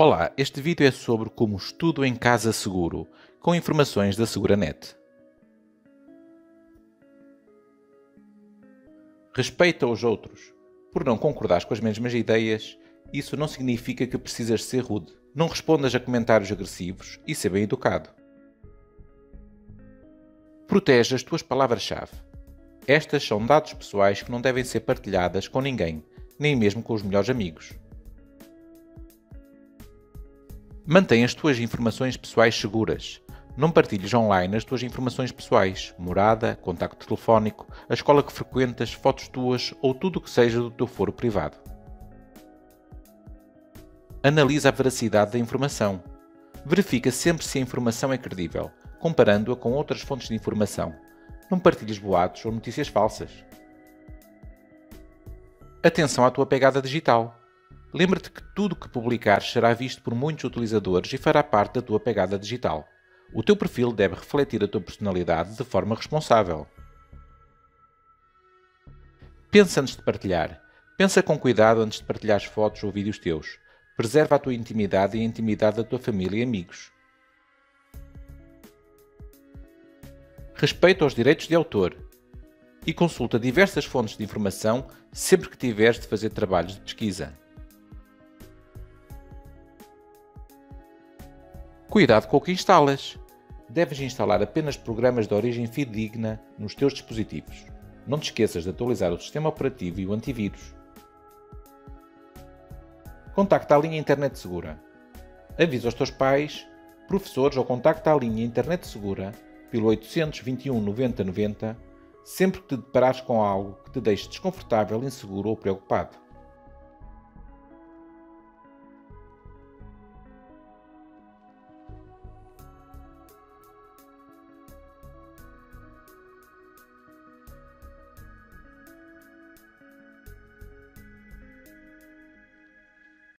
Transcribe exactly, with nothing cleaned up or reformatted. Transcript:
Olá, este vídeo é sobre como estudo em casa seguro, com informações da Seguranet. Respeita os outros. Por não concordares com as mesmas ideias, isso não significa que precisas ser rude. Não respondas a comentários agressivos e ser bem educado. Protege as tuas palavras-chave. Estas são dados pessoais que não devem ser partilhadas com ninguém, nem mesmo com os melhores amigos. Mantém as tuas informações pessoais seguras. Não partilhes online as tuas informações pessoais, morada, contacto telefónico, a escola que frequentas, fotos tuas ou tudo o que seja do teu foro privado. Analisa a veracidade da informação. Verifica sempre se a informação é credível, comparando-a com outras fontes de informação. Não partilhes boatos ou notícias falsas. Atenção à tua pegada digital. Lembra-te que tudo o que publicares será visto por muitos utilizadores e fará parte da tua pegada digital. O teu perfil deve refletir a tua personalidade de forma responsável. Pensa antes de partilhar. Pensa com cuidado antes de partilhares fotos ou vídeos teus. Preserva a tua intimidade e a intimidade da tua família e amigos. Respeita os direitos de autor. E consulta diversas fontes de informação sempre que tiveres de fazer trabalhos de pesquisa. Cuidado com o que instalas. Deves instalar apenas programas de origem fidedigna nos teus dispositivos. Não te esqueças de atualizar o sistema operativo e o antivírus. Contacta a linha Internet Segura. Avisa os teus pais, professores ou contacta a linha Internet Segura pelo oitocentos, vinte e um, noventa, noventa sempre que te deparares com algo que te deixe desconfortável, inseguro ou preocupado.